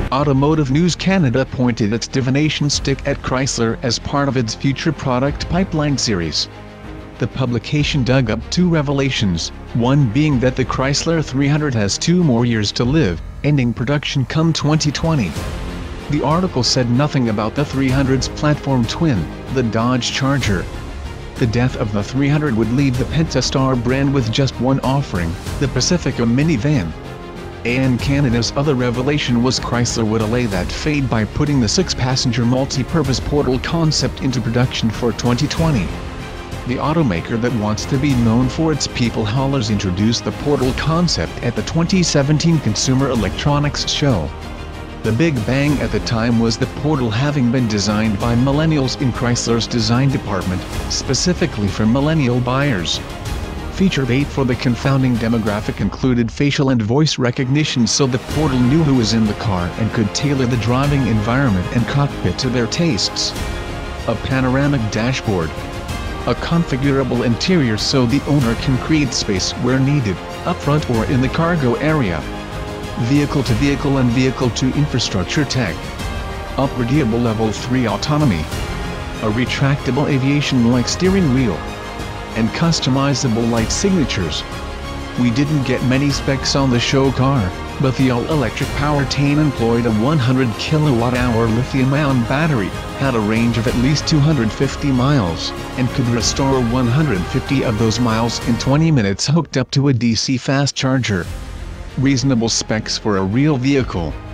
Automotive News Canada pointed its divination stick at Chrysler as part of its future product pipeline series. The publication dug up two revelations, one being that the Chrysler 300 has 2 more years to live, ending production come 2020. The article said nothing about the 300's platform twin, the Dodge Charger. The death of the 300 would leave the Pentastar brand with just one offering, the Pacifica minivan. And Canada's other revelation was Chrysler would allay that fate by putting the 6-passenger multi-purpose portal concept into production for 2020. The automaker that wants to be known for its people haulers introduced the portal concept at the 2017 Consumer Electronics Show. The big bang at the time was the portal having been designed by millennials in Chrysler's design department, specifically for millennial buyers. Feature 8 for the confounding demographic included facial and voice recognition so the portal knew who was in the car and could tailor the driving environment and cockpit to their tastes. A panoramic dashboard. A configurable interior so the owner can create space where needed, up front or in the cargo area. Vehicle-to-vehicle and vehicle-to-infrastructure tech. Upgradeable Level 3 autonomy. A retractable aviation-like steering wheel. And customizable light signatures. We didn't get many specs on the show car, but the all-electric powertrain employed a 100 kWh lithium-ion battery, had a range of at least 250 miles, and could restore 150 of those miles in 20 minutes hooked up to a DC fast charger. Reasonable specs for a real vehicle.